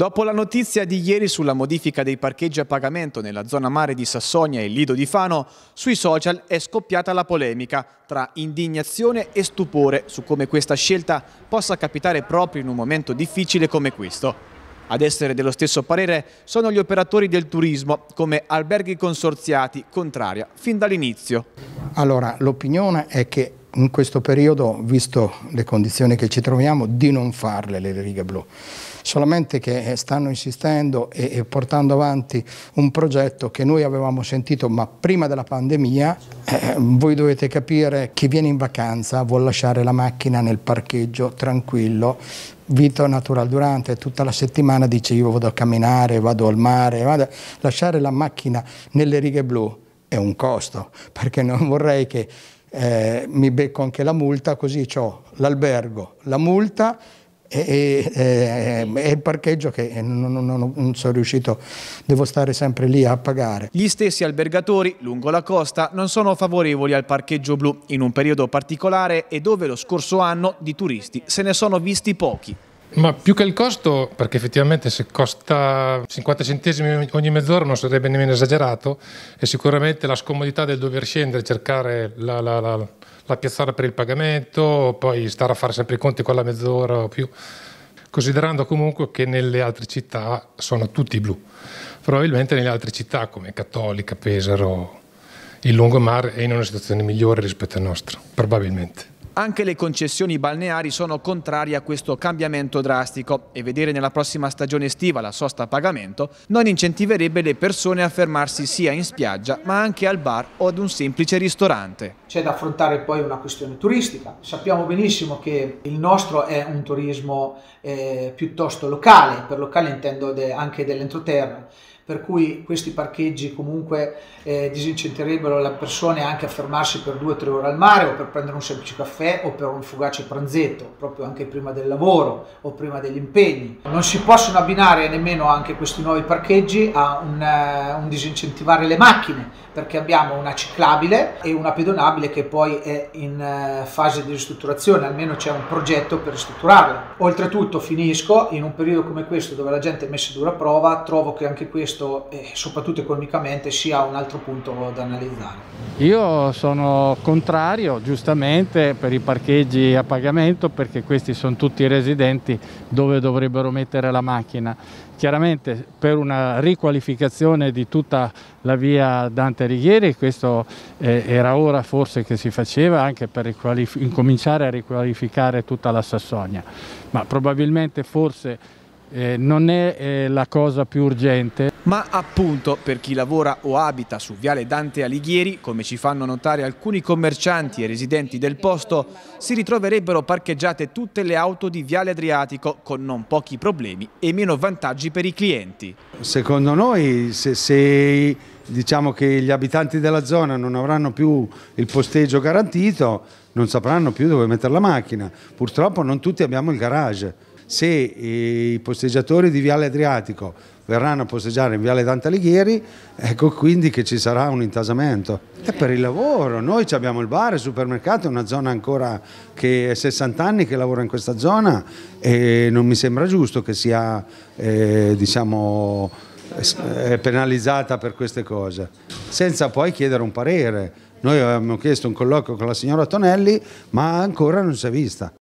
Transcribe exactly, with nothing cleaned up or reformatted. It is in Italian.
Dopo la notizia di ieri sulla modifica dei parcheggi a pagamento nella zona mare di Sassonia e Lido di Fano, sui social è scoppiata la polemica tra indignazione e stupore su come questa scelta possa capitare proprio in un momento difficile come questo. Ad essere dello stesso parere sono gli operatori del turismo, come Alberghi Consorziati, contraria fin dall'inizio. Allora, l'opinione è che in questo periodo, visto le condizioni che ci troviamo, di non farle le righe blu. Solamente che stanno insistendo e, e portando avanti un progetto che noi avevamo sentito, ma prima della pandemia. Eh, voi dovete capire, chi viene in vacanza vuol lasciare la macchina nel parcheggio tranquillo. Vito Natural Durante tutta la settimana dice: io vado a camminare, vado al mare, vado. Lasciare la macchina nelle righe blu è un costo, perché non vorrei che eh, mi becco anche la multa, così ho l'albergo, la multa e, e, e il parcheggio che non, non, non sono riuscito, devo stare sempre lì a pagare. Gli stessi albergatori lungo la costa non sono favorevoli al parcheggio blu in un periodo particolare e dove lo scorso anno di turisti se ne sono visti pochi. Ma più che il costo, perché effettivamente se costa cinquanta centesimi ogni mezz'ora non sarebbe nemmeno esagerato, e sicuramente la scomodità del dover scendere, cercare la, la, la, la piazzata per il pagamento, poi stare a fare sempre i conti con la mezz'ora o più, considerando comunque che nelle altre città sono tutti blu. Probabilmente nelle altre città come Cattolica, Pesaro, il lungomare è in una situazione migliore rispetto al nostro, probabilmente. Anche le concessioni balneari sono contrarie a questo cambiamento drastico e vedere nella prossima stagione estiva la sosta a pagamento non incentiverebbe le persone a fermarsi sia in spiaggia ma anche al bar o ad un semplice ristorante. C'è da affrontare poi una questione turistica. Sappiamo benissimo che il nostro è un turismo eh, piuttosto locale, per locale intendo de, anche dell'entroterra, per cui questi parcheggi comunque eh, disincentiverebbero le persone anche a fermarsi per due o tre ore al mare o per prendere un semplice caffè o per un fugace pranzetto, proprio anche prima del lavoro o prima degli impegni. Non si possono abbinare nemmeno anche questi nuovi parcheggi a un, uh, un disincentivare le macchine, perché abbiamo una ciclabile e una pedonabile che poi è in uh, fase di ristrutturazione, almeno c'è un progetto per ristrutturarla. Oltretutto, finisco, in un periodo come questo dove la gente è messa a dura prova, trovo che anche questo e soprattutto economicamente sia un altro punto da analizzare. Io sono contrario, giustamente, per i parcheggi a pagamento, perché questi sono tutti residenti dove dovrebbero mettere la macchina. Chiaramente per una riqualificazione di tutta la via Dante Alighieri, questo eh, era ora forse che si faceva, anche per incominciare a riqualificare tutta la Sassonia, ma probabilmente forse Eh, non è eh, la cosa più urgente. Ma appunto per chi lavora o abita su Viale Dante Alighieri, come ci fanno notare alcuni commercianti e residenti del posto, si ritroverebbero parcheggiate tutte le auto di Viale Adriatico con non pochi problemi e meno vantaggi per i clienti. Secondo noi se, se diciamo che gli abitanti della zona non avranno più il posteggio garantito, non sapranno più dove mettere la macchina. Purtroppo non tutti abbiamo il garage. Se i posteggiatori di Viale Adriatico verranno a posteggiare in Viale Dante Alighieri, ecco quindi che ci sarà un intasamento. E per il lavoro, noi abbiamo il bar, il supermercato, è una zona ancora che è sessanta anni che lavora in questa zona e non mi sembra giusto che sia eh, diciamo, eh, penalizzata per queste cose, senza poi chiedere un parere. Noi avevamo chiesto un colloquio con la signora Tonelli, ma ancora non si è vista.